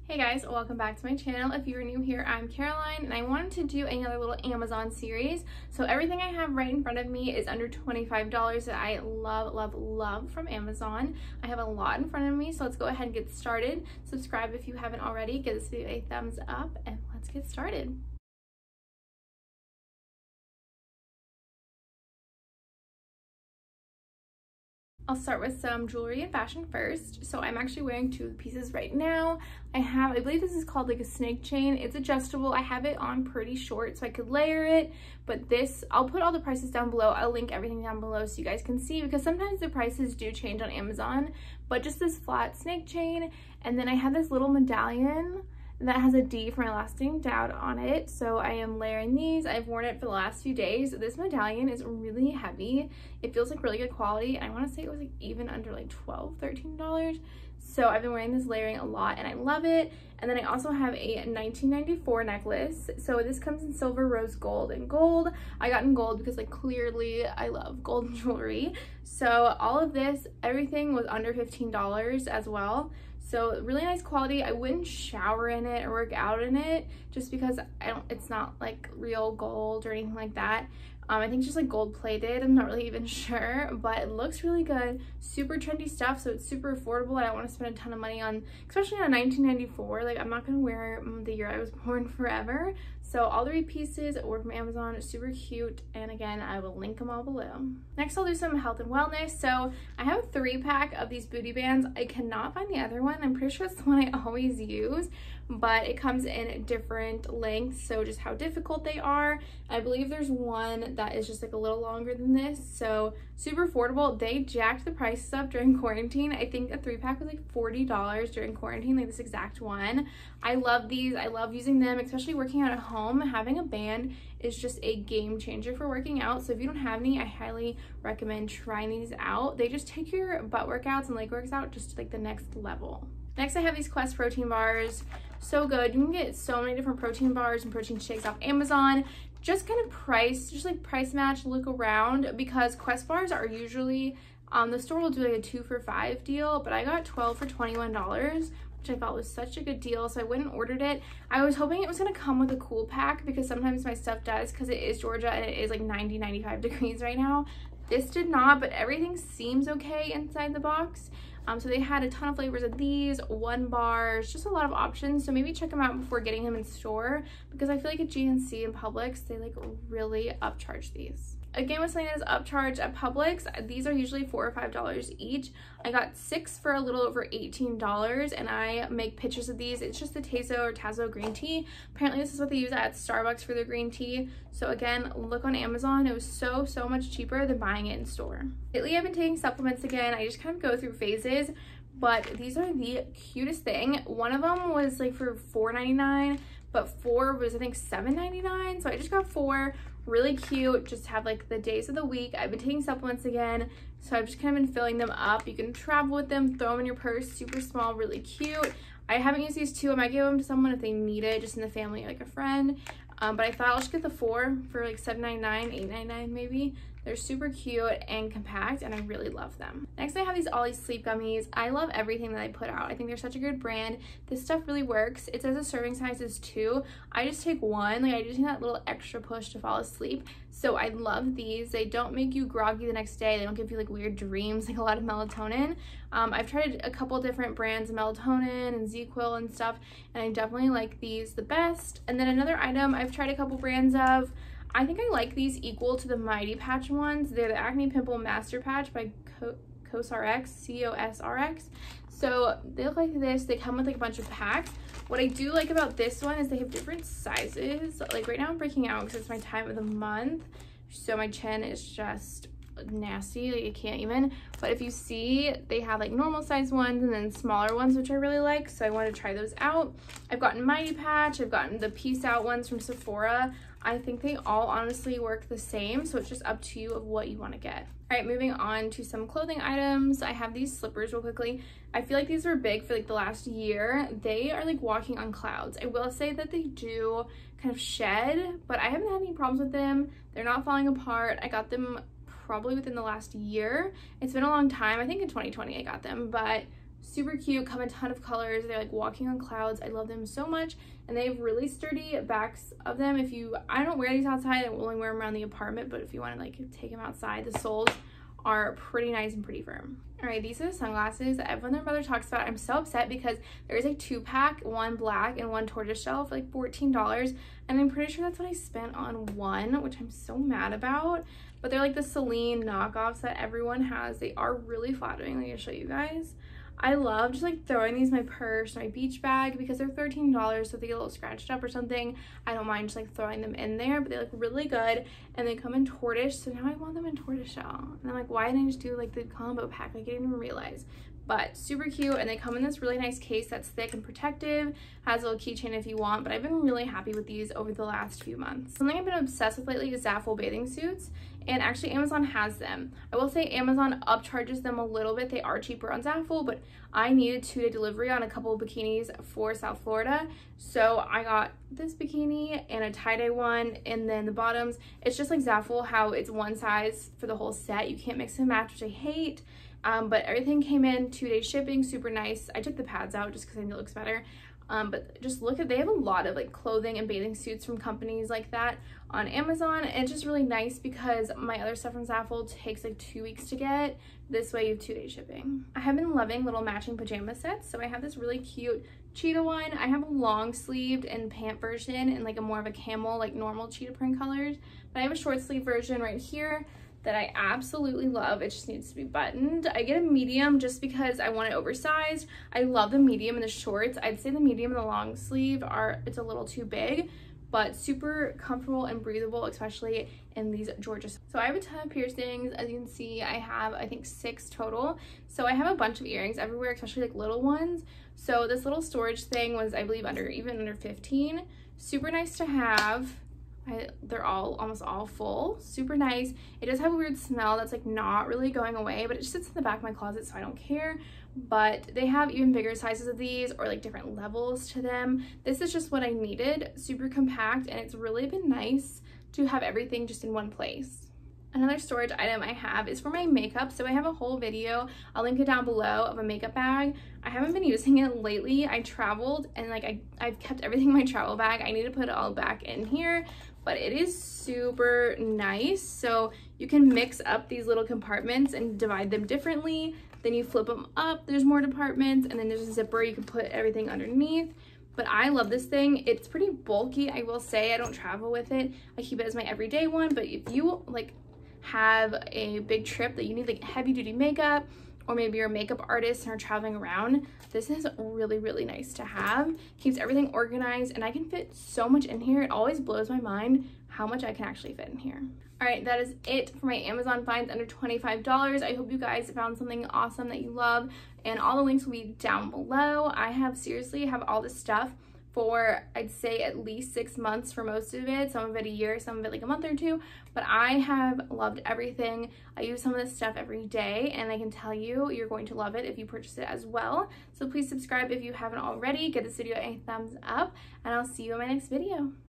Hey guys, welcome back to my channel. If you're new here, I'm Caroline and I wanted to do another little Amazon series. So everything I have right in front of me is under $25 that I love from Amazon. I have a lot in front of me, so let's go ahead and get started. Subscribe if you haven't already, give this video a thumbs up, and let's get started. I'll start with some jewelry and fashion first. So I'm actually wearing two pieces right now. I believe this is called like a snake chain. It's adjustable. I have it on pretty short so I could layer it, but this, I'll put all the prices down below. I'll link everything down below so you guys can see, because sometimes the prices do change on Amazon, but just this flat snake chain. And then I have this little medallion that has a D for my lasting doubt on it. So I am layering these. I've worn it for the last few days. This medallion is really heavy. It feels like really good quality. I want to say it was like even under like $12, $13. So I've been wearing this layering a lot and I love it. And then I also have a 1994 necklace. So this comes in silver, rose gold, and gold. I got in gold because like clearly I love gold jewelry. So all of this, everything was under $15 as well. So really nice quality. I wouldn't shower in it or work out in it just because it's not like real gold or anything like that. I think it's just like gold plated. I'm not really even sure, but it looks really good. Super trendy stuff, so it's super affordable. I don't want to spend a ton of money on, especially on 1994. Like, I'm not going to wear the year I was born forever. So all three pieces were from Amazon, super cute. And again, I will link them all below. Next, I'll do some health and wellness. So I have a 3-pack of these booty bands. I cannot find the other one. I'm pretty sure it's the one I always use, but it comes in different lengths, so just how difficult they are. I believe there's one that is just like a little longer than this, so super affordable. They jacked the prices up during quarantine. I think a 3-pack was like $40 during quarantine, like this exact one. I love these. I love using them, especially working out at home. Having a band is just a game changer for working out. So if you don't have any, I highly recommend trying these out. They just take your butt workouts and leg works out just to like the next level. Next, I have these Quest protein bars. So good. You can get so many different protein bars and protein shakes off Amazon. Just kind of price match, look around, because Quest bars are usually, the store will do like a 2 for $5 deal, but I got 12 for $21, which I thought was such a good deal, so I went and ordered it. I was hoping it was going to come with a cool pack, because sometimes my stuff does, because it is Georgia and it is like 90-95 degrees right now. This did not, but everything seems okay inside the box. So they had a ton of flavors of these, 1 bars, just a lot of options. So maybe check them out before getting them in store, because I feel like at GNC and Publix, they like really upcharge these. Again, with something that is upcharged at Publix, these are usually $4 or $5 each. I got 6 for a little over $18, and I make pictures of these. It's just the TAZO green tea. Apparently this is what they use at Starbucks for their green tea. So again, look on Amazon. It was so much cheaper than buying it in store. Lately, I've been taking supplements again. I just kind of go through phases, but these are the cutest thing. One of them was like for $4.99, but 4 was I think $7.99. So I just got 4. Really cute, just have like the days of the week. I've been taking supplements again, so I've just kind of been filling them up. You can travel with them, throw them in your purse, super small, really cute. I haven't used these 2. I might give them to someone if they need it, just in the family, like a friend. But I thought I'll just get the 4 for like $7.99, $8.99 maybe. They're super cute and compact, and I really love them. Next, I have these OLLY sleep gummies. I love everything that I put out. I think they're such a good brand. This stuff really works. It says the serving size is 2. I just take 1. Like, I just need that little extra push to fall asleep. So I love these. They don't make you groggy the next day. They don't give you like weird dreams, like a lot of melatonin. I've tried a couple different brands of melatonin and ZQL and stuff, and I definitely like these the best. And then another item I've tried a couple brands of. I think I like these equal to the Mighty Patch ones. They're the Acne Pimple Master Patch by COSRX, C-O-S-R-X. So they look like this. They come with like a bunch of packs. What I do like about this one is they have different sizes. Like right now I'm breaking out because it's my time of the month. So my chin is just nasty, like I can't even. But if you see, they have like normal size ones and then smaller ones, which I really like. So I want to try those out. I've gotten Mighty Patch. I've gotten the Peace Out ones from Sephora. I think they all honestly work the same, so it's just up to you of what you want to get. All right, moving on to some clothing items. I have these slippers real quickly. I feel like these were big for like the last year. They are like walking on clouds. I will say that they do kind of shed, but I haven't had any problems with them. They're not falling apart. I got them probably within the last year. It's been a long time. I think in 2020 I got them, but Super cute, come in a ton of colors. They're like walking on clouds. I love them so much, and they have really sturdy backs of them. I don't wear these outside, I only wear them around the apartment, but if you want to like take them outside, the soles are pretty nice and pretty firm. All right, these are the sunglasses that everyone and their brother talks about. I'm so upset because there's a 2-pack, one black and one tortoiseshell for like $14, and I'm pretty sure that's what I spent on one, which I'm so mad about. But they're like the Celine knockoffs that everyone has. They are really flattering. Let me show you guys. I love just like throwing these in my purse or my beach bag because they're $13, so if they get a little scratched up or something, I don't mind just like throwing them in there. But they look really good, and they come in tortoise, so now I want them in tortoiseshell. And I'm like, why didn't I just do like the combo pack? Like, I didn't even realize. But super cute, and they come in this really nice case that's thick and protective, has a little keychain if you want, but I've been really happy with these over the last few months. Something I've been obsessed with lately is ZAFUL bathing suits, and actually Amazon has them. I will say Amazon upcharges them a little bit. They are cheaper on ZAFUL, but I needed 2-day delivery on a couple of bikinis for South Florida, so I got this bikini and a tie-dye one, and then the bottoms, it's just like ZAFUL, how it's one size for the whole set. You can't mix and match, which I hate. But everything came in 2-day shipping, super nice. I took the pads out just because I think it looks better. But just look at, they have a lot of like clothing and bathing suits from companies like that on Amazon, and it's just really nice because my other stuff from ZAFUL takes like 2 weeks to get. This way you have 2-day shipping. I have been loving little matching pajama sets, so I have this really cute cheetah one. I have a long sleeved and pant version and like a more of a camel, like normal cheetah print colors, but I have a short sleeve version right here that I absolutely love. It just needs to be buttoned. I get a medium just because I want it oversized. I love the medium and the shorts. I'd say the medium and the long sleeve it's a little too big, but super comfortable and breathable, especially in these Georgia. So I have a ton of piercings. As you can see, I have, I think, 6 total. So I have a bunch of earrings everywhere, especially like little ones. So this little storage thing was, I believe, even under 15. Super nice to have. They're almost all full. Super nice. It does have a weird smell that's like not really going away, but it just sits in the back of my closet, so I don't care. But they have even bigger sizes of these, or like different levels to them. This is just what I needed. Super compact, and it's really been nice to have everything just in one place. Another storage item I have is for my makeup. So I have a whole video, I'll link it down below, of a makeup bag. I haven't been using it lately. I traveled, and like I've kept everything in my travel bag. I need to put it all back in here, but it is super nice. So you can mix up these little compartments and divide them differently. Then you flip them up, there's more compartments, and then there's a zipper you can put everything underneath. But I love this thing. It's pretty bulky, I will say. I don't travel with it. I keep it as my everyday one, but if you like have a big trip that you need like heavy duty makeup, or maybe you're a makeup artist and are traveling around, this is really, really nice to have. Keeps everything organized, and I can fit so much in here. It always blows my mind how much I can actually fit in here. All right, that is it for my Amazon finds under $25. I hope you guys found something awesome that you love, and all the links will be down below. I seriously have all this stuff for, I'd say, at least 6 months for most of it, some of it a year, some of it like a month or 2, but I have loved everything. I use some of this stuff every day, and I can tell you, you're going to love it if you purchase it as well. So please subscribe if you haven't already, give this video a thumbs up, and I'll see you in my next video.